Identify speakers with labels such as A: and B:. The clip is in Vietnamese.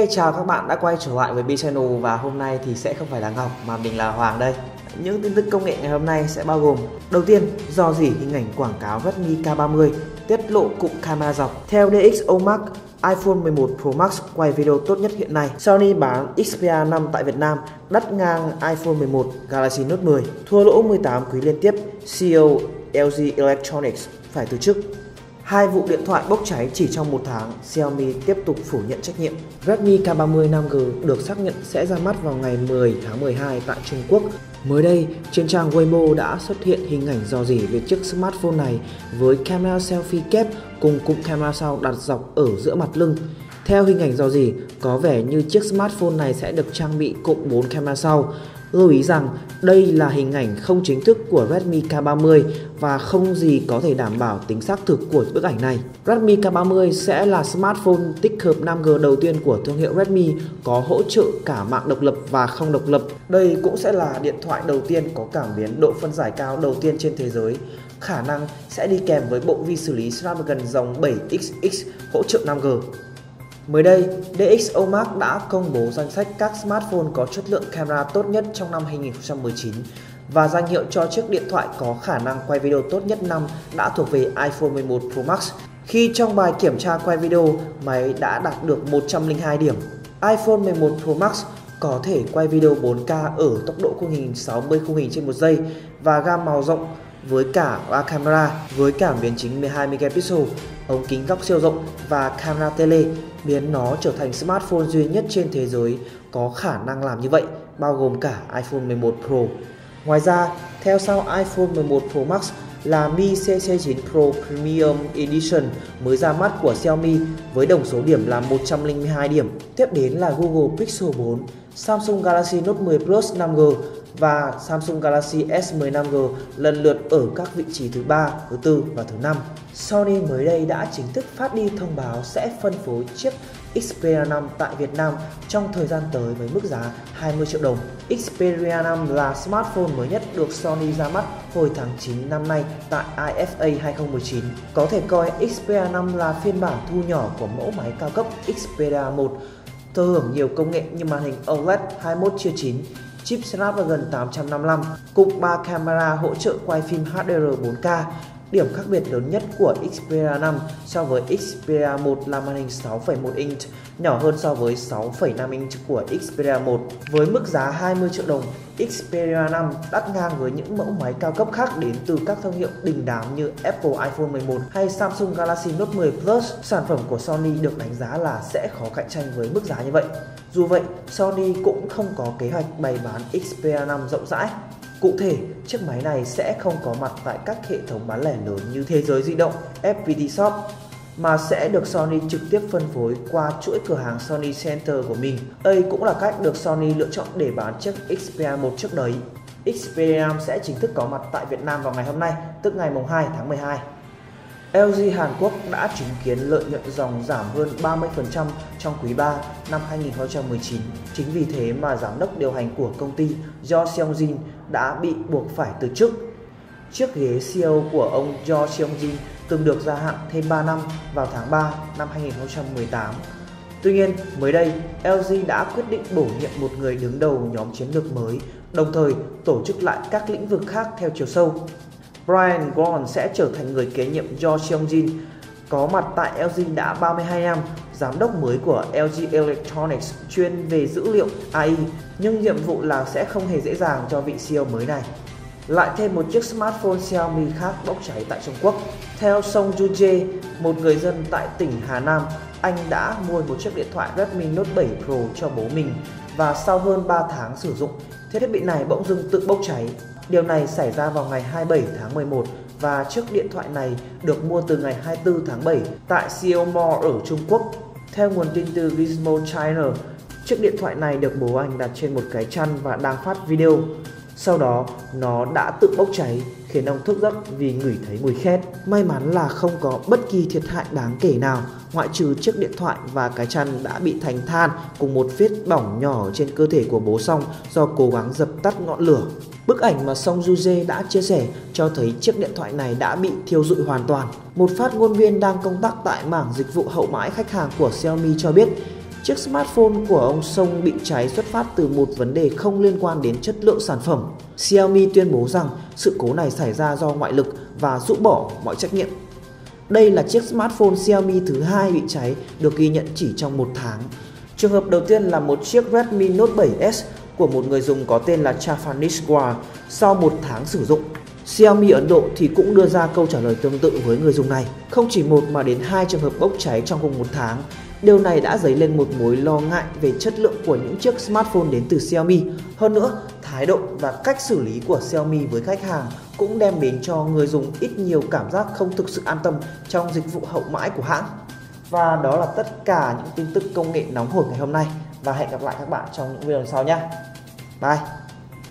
A: Chào các bạn đã quay trở lại với Bi Channel và hôm nay thì sẽ không phải là Ngọc mà mình là Hoàng đây. Những tin tức công nghệ ngày hôm nay sẽ bao gồm: đầu tiên, rò rỉ hình ảnh quảng cáo Redmi K30, tiết lộ cụm camera dọc. Theo DxOMark, iPhone 11 Pro Max quay video tốt nhất hiện nay. Sony bán Xperia 5 tại Việt Nam đắt ngang iPhone 11 Galaxy Note 10. Thua lỗ 18 quý liên tiếp, CEO LG Electronics phải từ chức. Hai vụ điện thoại bốc cháy chỉ trong một tháng, Xiaomi tiếp tục phủ nhận trách nhiệm. Redmi K30 5G được xác nhận sẽ ra mắt vào ngày 10 tháng 12 tại Trung Quốc. Mới đây, trên trang Weibo đã xuất hiện hình ảnh rò rỉ về chiếc smartphone này với camera selfie kép cùng cụm camera sau đặt dọc ở giữa mặt lưng. Theo hình ảnh rò rỉ, có vẻ như chiếc smartphone này sẽ được trang bị cụm 4 camera sau. Lưu ý rằng đây là hình ảnh không chính thức của Redmi K30 và không gì có thể đảm bảo tính xác thực của bức ảnh này. Redmi K30 sẽ là smartphone tích hợp 5G đầu tiên của thương hiệu Redmi, có hỗ trợ cả mạng độc lập và không độc lập. Đây cũng sẽ là điện thoại đầu tiên có cảm biến độ phân giải cao đầu tiên trên thế giới. Khả năng sẽ đi kèm với bộ vi xử lý Snapdragon dòng 7XX hỗ trợ 5G. Mới đây, DxOMark đã công bố danh sách các smartphone có chất lượng camera tốt nhất trong năm 2019 và danh hiệu cho chiếc điện thoại có khả năng quay video tốt nhất năm đã thuộc về iPhone 11 Pro Max. Khi trong bài kiểm tra quay video, máy đã đạt được 102 điểm. iPhone 11 Pro Max có thể quay video 4K ở tốc độ khung hình 60 khung hình trên một giây và gam màu rộng với cả 3 camera với cảm biến chính 12 megapixel, ống kính góc siêu rộng và camera tele, biến nó trở thành smartphone duy nhất trên thế giới có khả năng làm như vậy, bao gồm cả iPhone 11 Pro. Ngoài ra, theo sau iPhone 11 Pro Max là Mi CC9 Pro Premium Edition mới ra mắt của Xiaomi với tổng số điểm là 102 điểm. Tiếp đến là Google Pixel 4, Samsung Galaxy Note 10 Plus 5G và Samsung Galaxy S10 5G lần lượt ở các vị trí thứ 3, thứ 4 và thứ 5. Sony mới đây đã chính thức phát đi thông báo sẽ phân phối chiếc Xperia 5 tại Việt Nam trong thời gian tới với mức giá 20 triệu đồng. Xperia 5 là smartphone mới nhất được Sony ra mắt hồi tháng 9 năm nay tại IFA 2019. Có thể coi Xperia 5 là phiên bản thu nhỏ của mẫu máy cao cấp Xperia 1, thừa hưởng nhiều công nghệ như màn hình OLED 21:9, chip Snapdragon 855, cụm 3 camera hỗ trợ quay phim HDR 4K. Điểm khác biệt lớn nhất của Xperia 5 so với Xperia 1 là màn hình 6,1 inch, nhỏ hơn so với 6,5 inch của Xperia 1. Với mức giá 20 triệu đồng, Xperia 5 đắt ngang với những mẫu máy cao cấp khác đến từ các thương hiệu đình đám như Apple iPhone 11 hay Samsung Galaxy Note 10 Plus. Sản phẩm của Sony được đánh giá là sẽ khó cạnh tranh với mức giá như vậy. Dù vậy, Sony cũng không có kế hoạch bày bán Xperia 5 rộng rãi. Cụ thể, chiếc máy này sẽ không có mặt tại các hệ thống bán lẻ lớn như Thế giới di động, FPT Shop, mà sẽ được Sony trực tiếp phân phối qua chuỗi cửa hàng Sony Center của mình. Đây cũng là cách được Sony lựa chọn để bán chiếc Xperia 1 trước đấy. Xperia 5 sẽ chính thức có mặt tại Việt Nam vào ngày hôm nay, tức ngày 2 tháng 12. LG Hàn Quốc đã chứng kiến lợi nhuận ròng giảm hơn 30% trong quý 3 năm 2019. Chính vì thế mà giám đốc điều hành của công ty Jo Seong-jin đã bị buộc phải từ chức. Chiếc ghế CEO của ông Jo Seong-jin từng được gia hạn thêm 3 năm vào tháng 3 năm 2018. Tuy nhiên, mới đây, LG đã quyết định bổ nhiệm một người đứng đầu nhóm chiến lược mới, đồng thời tổ chức lại các lĩnh vực khác theo chiều sâu. Brian Won sẽ trở thành người kế nhiệm Jo Seong-jin, có mặt tại LG đã 32 năm, giám đốc mới của LG Electronics chuyên về dữ liệu AI, nhưng nhiệm vụ là sẽ không hề dễ dàng cho vị CEO mới này. Lại thêm một chiếc smartphone Xiaomi khác bốc cháy tại Trung Quốc. Theo Song Jun-jae, một người dân tại tỉnh Hà Nam, anh đã mua một chiếc điện thoại Redmi Note 7 Pro cho bố mình và sau hơn 3 tháng sử dụng, thiết bị này bỗng dưng tự bốc cháy. Điều này xảy ra vào ngày 27 tháng 11 và chiếc điện thoại này được mua từ ngày 24 tháng 7 tại Siêu Mall ở Trung Quốc. Theo nguồn tin từ Gizmo China, chiếc điện thoại này được bố anh đặt trên một cái chăn và đang phát video. Sau đó, nó đã tự bốc cháy, khiến ông thức giấc vì ngửi thấy mùi khét. May mắn là không có bất kỳ thiệt hại đáng kể nào, ngoại trừ chiếc điện thoại và cái chăn đã bị thành than cùng một vết bỏng nhỏ trên cơ thể của bố Song do cố gắng dập tắt ngọn lửa. Bức ảnh mà Song Jun-jae đã chia sẻ cho thấy chiếc điện thoại này đã bị thiêu rụi hoàn toàn. Một phát ngôn viên đang công tác tại mảng dịch vụ hậu mãi khách hàng của Xiaomi cho biết chiếc smartphone của ông Song bị cháy xuất phát từ một vấn đề không liên quan đến chất lượng sản phẩm. Xiaomi tuyên bố rằng sự cố này xảy ra do ngoại lực và rũ bỏ mọi trách nhiệm. Đây là chiếc smartphone Xiaomi thứ hai bị cháy được ghi nhận chỉ trong một tháng. Trường hợp đầu tiên là một chiếc Redmi Note 7s của một người dùng có tên là Chafanishwar sau một tháng sử dụng. Xiaomi Ấn Độ thì cũng đưa ra câu trả lời tương tự với người dùng này. Không chỉ một mà đến 2 trường hợp bốc cháy trong cùng một tháng. Điều này đã dấy lên một mối lo ngại về chất lượng của những chiếc smartphone đến từ Xiaomi. Hơn nữa, thái độ và cách xử lý của Xiaomi với khách hàng cũng đem đến cho người dùng ít nhiều cảm giác không thực sự an tâm trong dịch vụ hậu mãi của hãng. Và đó là tất cả những tin tức công nghệ nóng hổi ngày hôm nay. Và hẹn gặp lại các bạn trong những video sau nhé. Bye!